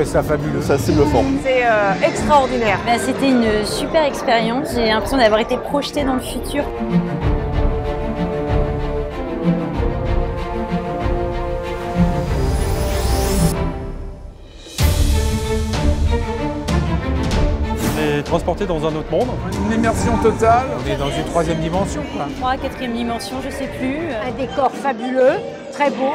ça fabuleux. C'est assez bluffant. C'est extraordinaire. C'était une super expérience. J'ai l'impression d'avoir été projetée dans le futur. On est transporté dans un autre monde. Une immersion totale. On est dans une troisième dimension, quoi. 3, 4e dimension, je sais plus. Un décor fabuleux, très beau.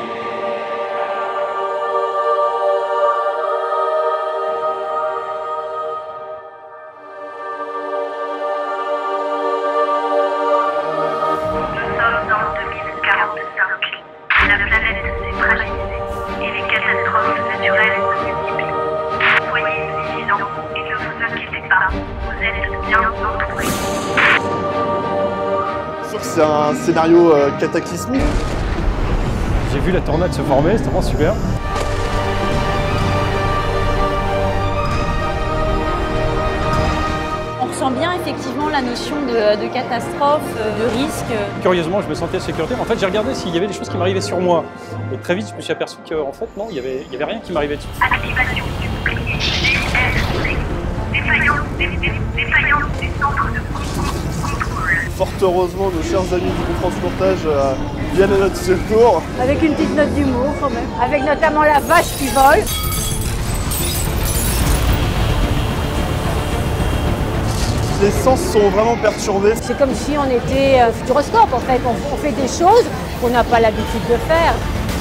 Dans 2045, la planète s'est fragilisée et les catastrophes naturelles se multiplient. Soyez vigilants et ne vous inquiétez pas, vous êtes bien entourés. C'est sûr que c'est un scénario cataclysmique. J'ai vu la tornade se former, c'était vraiment super. On ressent bien effectivement la notion de catastrophe, de risque. Curieusement, je me sentais en sécurité. En fait, j'ai regardé s'il y avait des choses qui m'arrivaient sur moi. Et très vite, je me suis aperçu qu'en fait, non, il y avait rien qui m'arrivait dessus. Activation du bouclier GSC. Défaillance du centre de contrôle. Fort heureusement, nos chers amis du transportage viennent à notre secours. Avec une petite note d'humour quand même. Avec notamment la vache qui vole. Les sens sont vraiment perturbés. C'est comme si on était futuroscope en fait. On fait des choses qu'on n'a pas l'habitude de faire.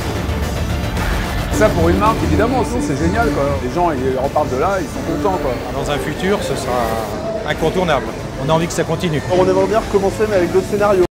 Ça, pour une marque, évidemment, c'est génial, quoi. Les gens, ils repartent de là, ils sont contents, quoi. Dans un futur, ce sera incontournable. On a envie que ça continue. On aimerait bien recommencer, mais avec d'autres scénarios.